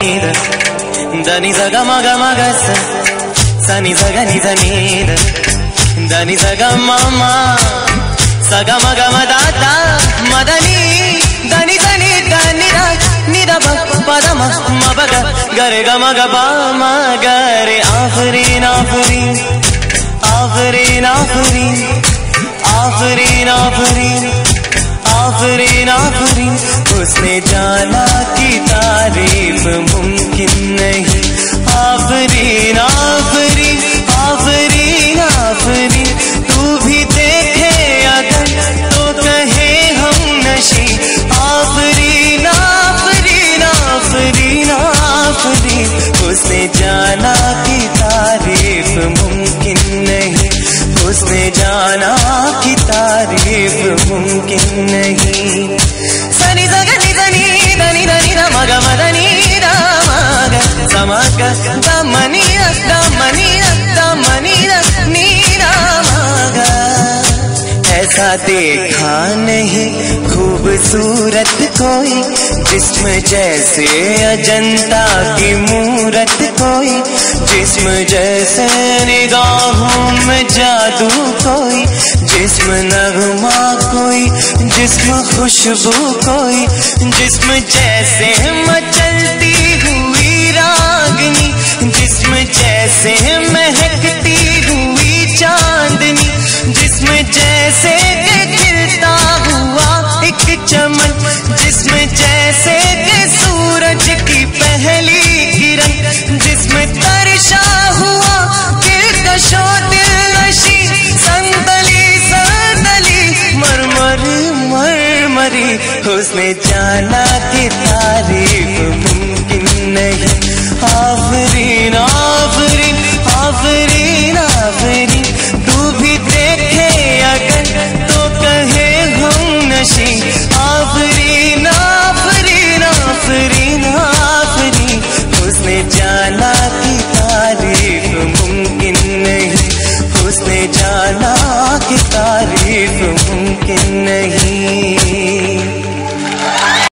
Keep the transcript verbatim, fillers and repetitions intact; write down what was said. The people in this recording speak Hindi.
దని సగ మగ మగ సని సగ ని దని దని సగ మమ సగ మగ మదాత మదని దని దని దని నిద పద మగ గరే గ మగ బా మగరే ఆఫరీన్ ఆఫరీన్ ఆఫరీన్ ఆఫరీన్ आफरीन आफरीन आफरीन आफरीन उसने जाना कि तारीफ मुमकिन नहीं। आफरीन आफरीन आफरीन आफरीन तू भी देखे अगर तो कहे हम नशी। आफरीन आफरीन आफरीन आफरीन उसने जाना कि तारीफ मुमकिन नहीं। उसने जाना कि तारीफ मुमकिन नहीं। सनी सगनी सनी धनी धनी मग मदनी मग समग दमनी दमनी दमनी नीरा मग। ऐसा देखा नहीं खूबसूरत कोई जिस्म जैसे अजंता की मूरत कोई। जिस्म जैसे निगाहों में जादू कोई। जिस्म नगमा कोई जिस्म खुशबू कोई। जिस्म जैसे मचलती हुई रागनी। जिस्म जैसे महकती हुई चांदनी। जिस्म जैसे खिलता हुआ एक चमन। जिस्म जैसे के सूरज की पहली किरण। जिस्म तरशा हुआ दिलकशो दिलनशी। संदली संदली मरमर मरमरी उसने जाना कि तारीफ मुमकिन नहीं।